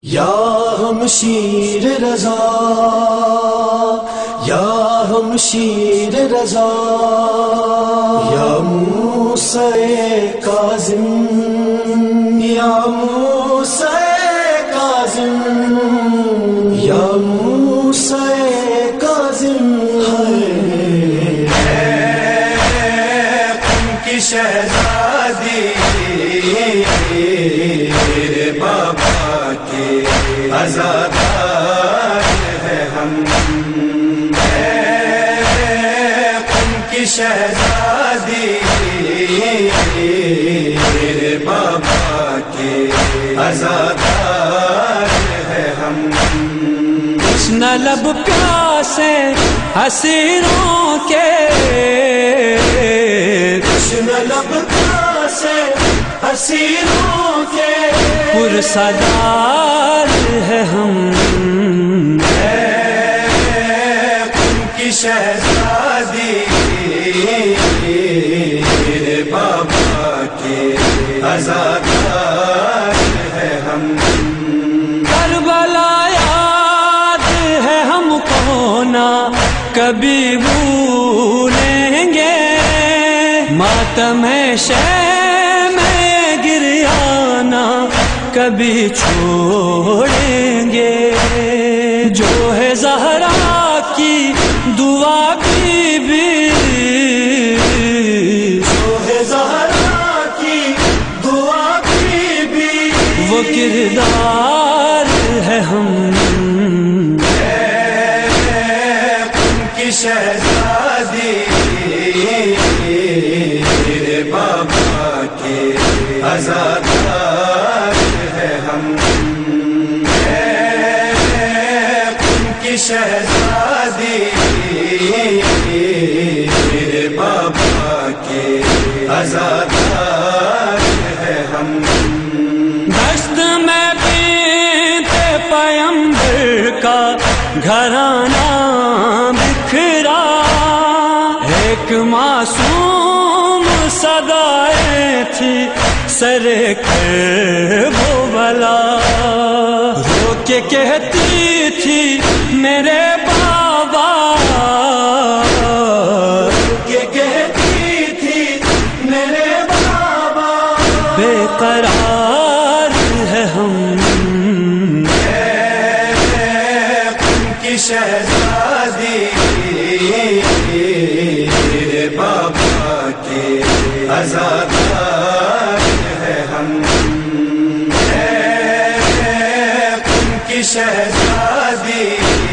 یا ہم شیر رضا، یا ہم شیر رضا، یا موسیٰ کاظم، یا موسیٰ کاظم، یا موسیٰ کاظم، ان کی شہزادی میرے بابا کے عزادار ہے ہم، ان کی شہزادی میرے بابا کے عزادار ہے ہم۔ تشنہ لب پیاسے حسینوں کے، تشنہ لب پیاسے حسینوں کے، پرسالار ہے ہم، ان کی شہزادی میرے بابا کے عزادار ہے ہم۔ کربلا یاد ہے ہم کو نہ کبھی بھولیں گے، ماتم شمع میں گریانا کبھی چھوڑیں گے، جو ہے زہرا کی دعا بی بی، جو ہے زہرا کی دعا بی بی، وہ کردار ہے ہم، ان کی شہزادی میرے بابا کے عزادار ہے ہم، ان کی شہزادی میرے بابا کے عزادار ہے ہم۔ دشت میں پیتے پیمبر کا گھرانہ بکھرا، ایک معصوم صدائیں تھی سر کربلا، رو کے کہتی تھی میرے بابا، کہ کہتی تھی میرے بابا، بے قرار ہے ہم، ان کی شہزادی میرے بابا کے عزادار ہے ہم، ان کی شہزادی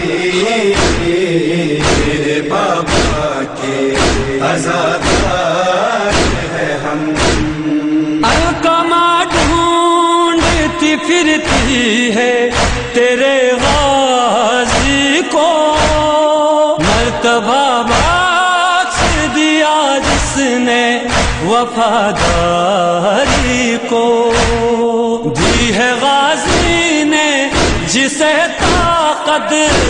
میرے بابا کے عزادار ہے ہم۔ القمہ ڈھونڈتی پھرتی ہے تیرے غازی کو، مرتبہ بخش دیا جس نے وفاداری کو، دی ہے غازی نے جسے طاقت،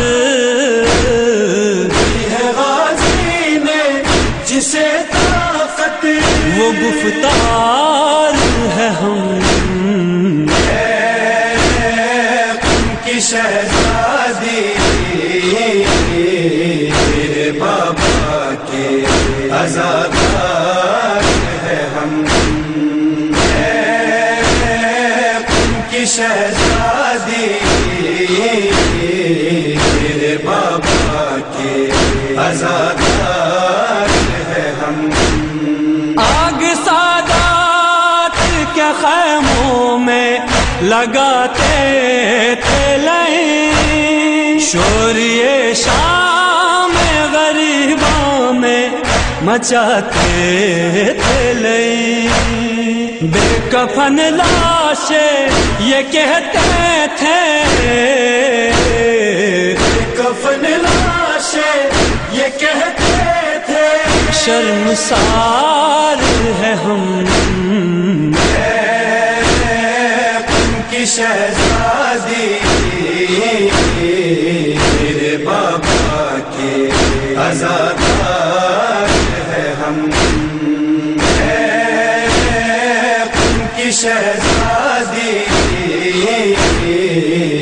دی ہے غازی نے جسے طاقت، وہ گفتار ہے ہم، ان کی شہزادی میرے بابا کے عزادار ہے ہم، ان کی شہزادی میرے بابا کے عزادار ہے ہم۔ آگ سادات کے خیموں میں لگاتے تھے لائیں، شوریے شام غریبوں میں مچاتے تھے لائیں، بے کفن لاشیں یہ کہتے تھے، کفن لاشیں یہ کہتے تھے، شرمسار ہے ہم، ان کی شہزادی میرے بابا کے عزادار ہے ہم، ان کی شہزادی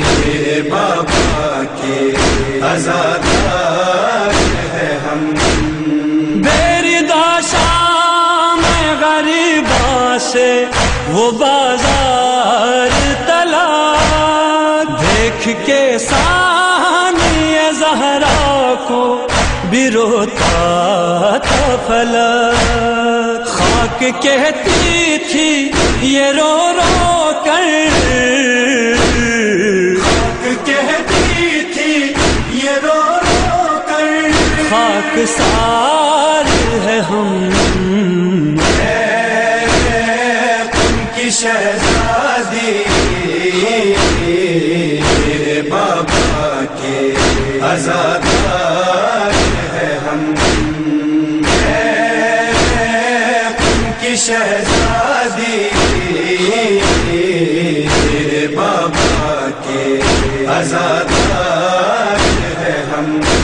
کے ثانی زہرا کو بھی روتا تھا فلک، خاک کہتی تھی یہ رو رو کر، خاک کہتی تھی یہ رو رو کر، خاک سار ہے ہم، ان کی شہزادی میرے بابا کے عزادار ہے ہم، ان کی شہزادی میرے بابا کے عزادار ہے ہم،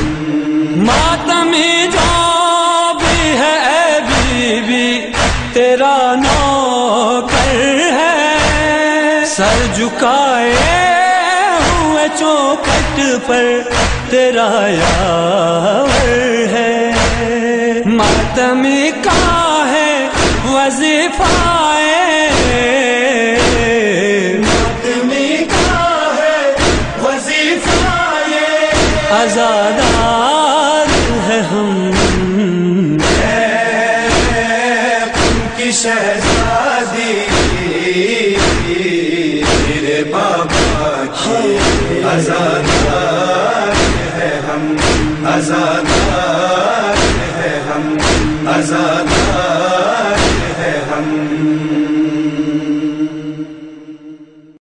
ماتمی جو بھی ہے اے بی بی تیرا نوکر ہے، سر جھکائے ہوئے چوکھٹ پر تیرا یاور ہے، ماتمی کا ہے وظیفہ آزادار ہے ہم، ان کی شہزادی میرے بابا کی عزادار ہے ہم، عزادار ہے ہم، عزادار